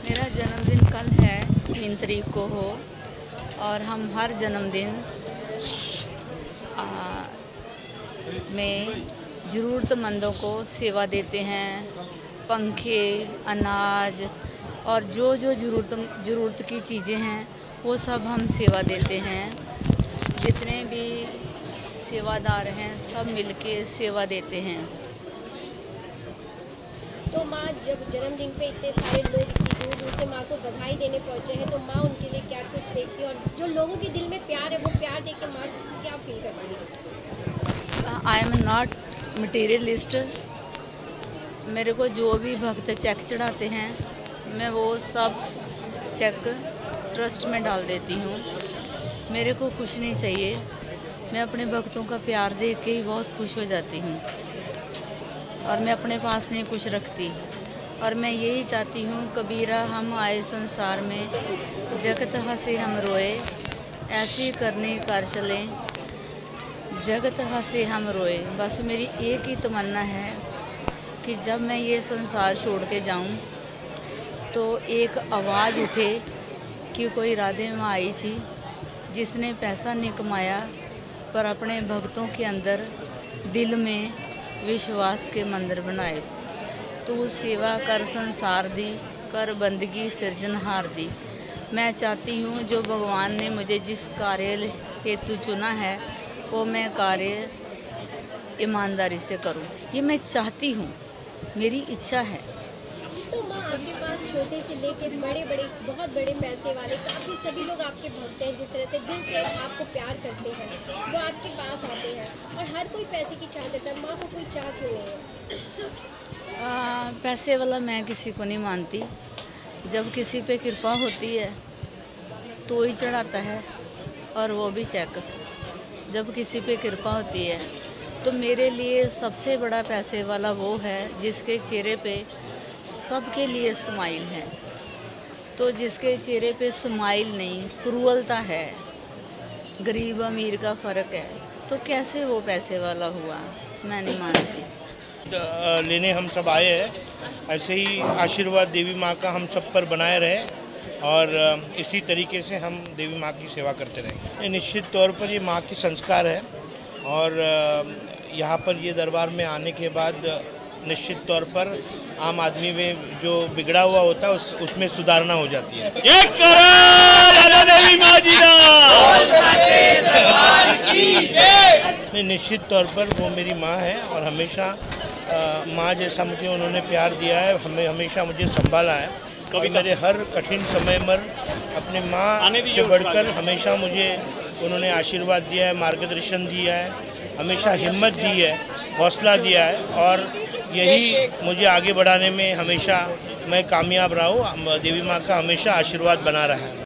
मेरा जन्मदिन कल है 3 तारीख को हो और हम हर जन्मदिन में ज़रूरतमंदों को सेवा देते हैं। पंखे, अनाज और जो जो ज़रूरत की चीज़ें हैं वो सब हम सेवा देते हैं। जितने भी सेवादार हैं सब मिलके सेवा देते हैं। तो माँ जब जन्मदिन पे इतने सारे लोग इतनी दूर दूर से माँ को बधाई देने पहुँचे हैं तो माँ उनके लिए क्या कुछ देखती है, और जो लोगों के दिल में प्यार है वो प्यार देख के माँ क्या फील करती है? I am not materialist. मेरे को जो भी भक्त चेक चढ़ाते हैं मैं वो सब चेक ट्रस्ट में डाल देती हूँ। मेरे को कुछ नहीं चाहिए, मैं अपने भक्तों का प्यार देख के ही बहुत खुश हो जाती हूँ और मैं अपने पास नहीं कुछ रखती। और मैं यही चाहती हूँ कबीरा हम आए संसार में, जगत हंसे हम रोए, ऐसी करनी कर चलें जगत हंसे हम रोए। बस मेरी एक ही तमन्ना है कि जब मैं ये संसार छोड़ के जाऊँ तो एक आवाज़ उठे कि कोई राधे माँ आई थी जिसने पैसा नहीं कमाया पर अपने भक्तों के अंदर दिल में विश्वास के मंदिर बनाए। तू सेवा कर संसार दी, कर बंदगी सिरजनहार दी। मैं चाहती हूँ जो भगवान ने मुझे जिस कार्य हेतु चुना है वो मैं कार्य ईमानदारी से करूँ। ये मैं चाहती हूँ, मेरी इच्छा है। तो माँ आपके पास छोटे से लेके बड़े बड़े बहुत बड़े पैसे वाले काफ़ी सभी लोग आपके भक्त हैं, जिस तरह से दिल से आपको प्यार करते हैं वो आपके पास आते हैं, और हर कोई पैसे की चाह करता है। माँ को कोई चाह क्यों नहीं है? पैसे वाला मैं किसी को नहीं मानती। जब किसी पे कृपा होती है तो ही चढ़ाता है, और वो भी चेक। जब किसी पे कृपा होती है तो मेरे लिए सबसे बड़ा पैसे वाला वो है जिसके चेहरे पे सबके लिए स्माइल है। तो जिसके चेहरे पे स्माइल नहीं, क्रूरता है, गरीब अमीर का फ़र्क है, तो कैसे वो पैसे वाला हुआ? मैं नहीं मानती। लेने हम सब आए हैं। ऐसे ही आशीर्वाद देवी माँ का हम सब पर बनाए रहे और इसी तरीके से हम देवी माँ की सेवा करते रहेंगे। निश्चित तौर पर ये माँ की संस्कार है और यहाँ पर ये दरबार में आने के बाद निश्चित तौर पर आम आदमी में जो बिगड़ा हुआ होता है उसमें सुधारना हो जाती है। एक देवी माँ जी का निश्चित तौर पर वो मेरी माँ है और हमेशा माँ जैसा मुझे उन्होंने प्यार दिया है, हमें हमेशा मुझे संभाला है। कभी मेरे हर कठिन समय में अपने माँ से बढ़कर हमेशा मुझे उन्होंने आशीर्वाद दिया है, मार्गदर्शन दिया है, हमेशा हिम्मत दी है, हौसला दिया है और यही मुझे आगे बढ़ाने में हमेशा मैं कामयाब रहा हूँ। देवी माँ का हमेशा आशीर्वाद बना रहा है।